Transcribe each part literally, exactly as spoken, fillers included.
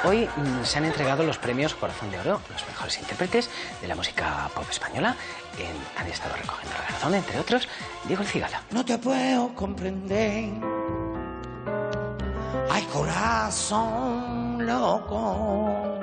Hoy mm, se han entregado los premios Corazón de Oro, los mejores intérpretes de la música pop española. En, han estado recogiendo el galardón, entre otros, Diego El Cigala. No te puedo comprender. Ay, corazón loco.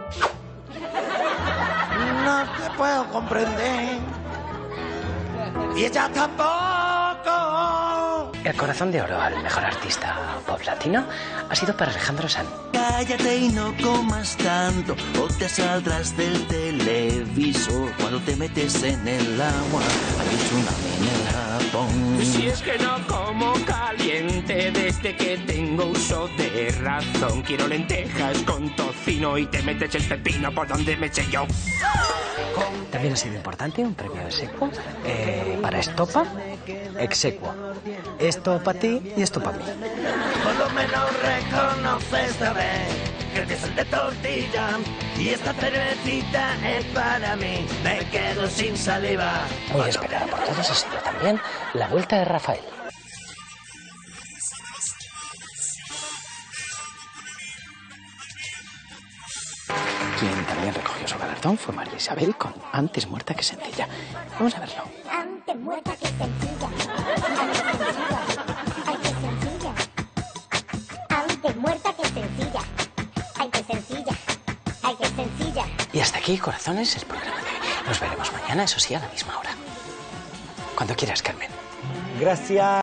No te puedo comprender. Y ella tampoco. El Corazón de Oro al mejor artista pop latino ha sido para Alejandro Sanz. Cállate y no comas tanto, o te saldrás del televisor. Cuando te metes en el agua, hay un tsunami en el Japón. Si es que no como caliente desde que tengo uso de razón. Quiero lentejas con tocino y te metes el pepino por donde me eché yo. También ha sido importante un premio exequo eh, para Estopa, exequo. Esto para ti y esto para mí. Por lo menos reconoces esta vez que el es de tortilla y esta cervecita es para mí. Me quedo sin saliva. Muy esperada por todos ha sido también la vuelta de Rafael. Quien también recogió su galardón fue María Isabel con Antes muerta que sencilla. Vamos a verlo. Antes muerta que sencilla. Ay, qué sencilla. Antes muerta que sencilla. Ay, qué sencilla. Ay, qué sencilla. Y hasta aquí, corazones, el programa de hoy. Nos veremos mañana, eso sí, a la misma hora. Cuando quieras, Carmen. Gracias.